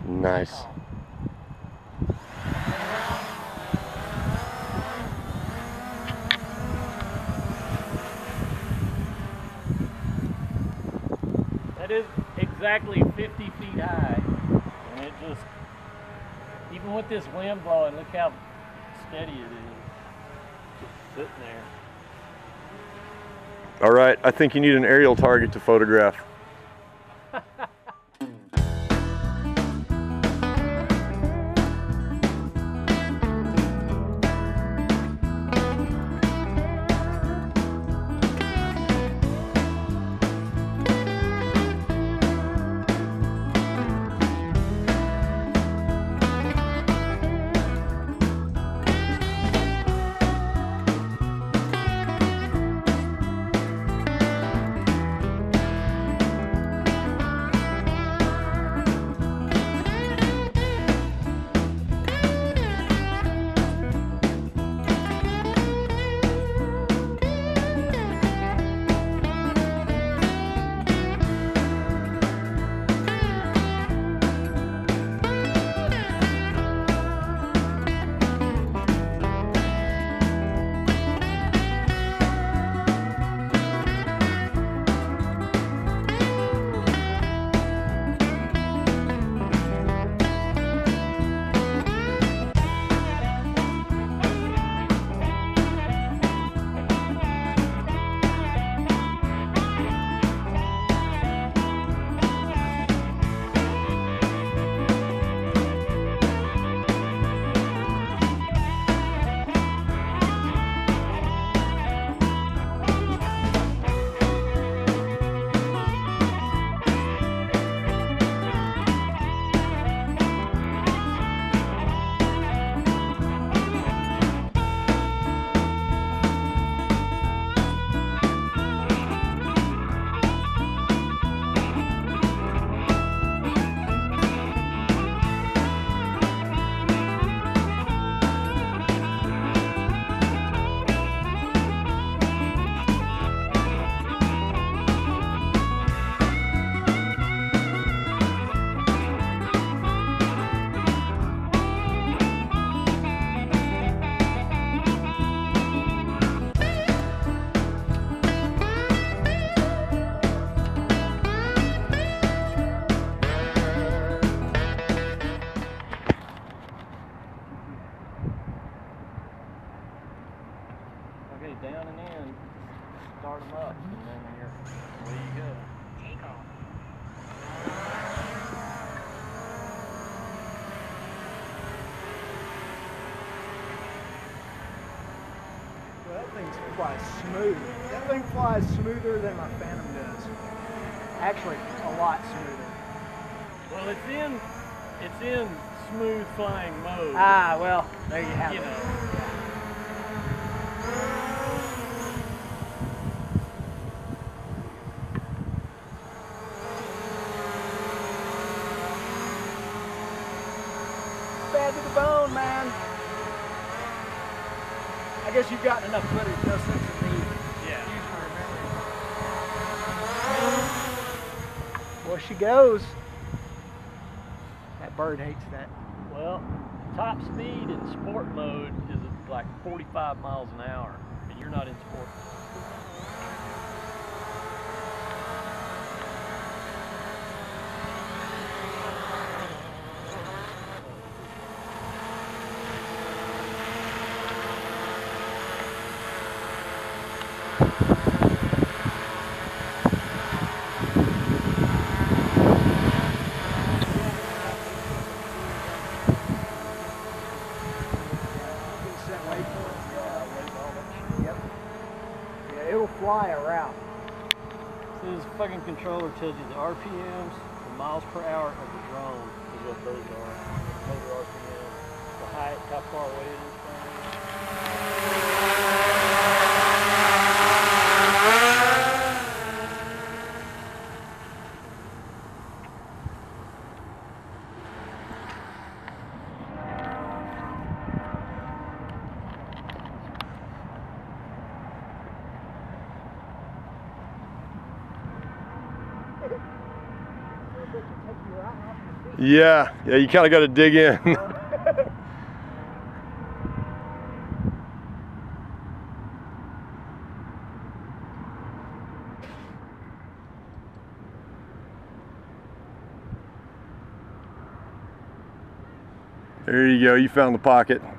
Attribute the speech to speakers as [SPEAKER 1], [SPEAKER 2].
[SPEAKER 1] Nice.
[SPEAKER 2] That is exactly 50 feet high, and it just, even with this wind blowing, look how steady it is. Just sitting there.
[SPEAKER 1] All right, I think you need an aerial target to photograph.
[SPEAKER 2] Okay, down and in, start them up, and then away you go. Take off.
[SPEAKER 3] Well, that thing flies smooth. That thing flies smoother than my Phantom does. Actually, a lot smoother.
[SPEAKER 2] Well, it's in smooth flying mode.
[SPEAKER 3] Ah, well, there you have
[SPEAKER 2] You
[SPEAKER 3] it.
[SPEAKER 2] know.
[SPEAKER 3] Bad to the bone, man. I guess you've gotten enough footage, no sense of me.
[SPEAKER 2] Yeah.
[SPEAKER 3] Well, she goes. That bird hates that.
[SPEAKER 2] Well, top speed in sport mode is like 45 miles an hour, and you're not in sport.
[SPEAKER 3] It'll fly a route.
[SPEAKER 2] So this fucking controller tells you the RPMs, the miles per hour of the drone is what those are. Motor RPM, the height, how far away it is from
[SPEAKER 3] Take you right off your feet.
[SPEAKER 1] Yeah, you kind of got to dig in. There you go, you found the pocket.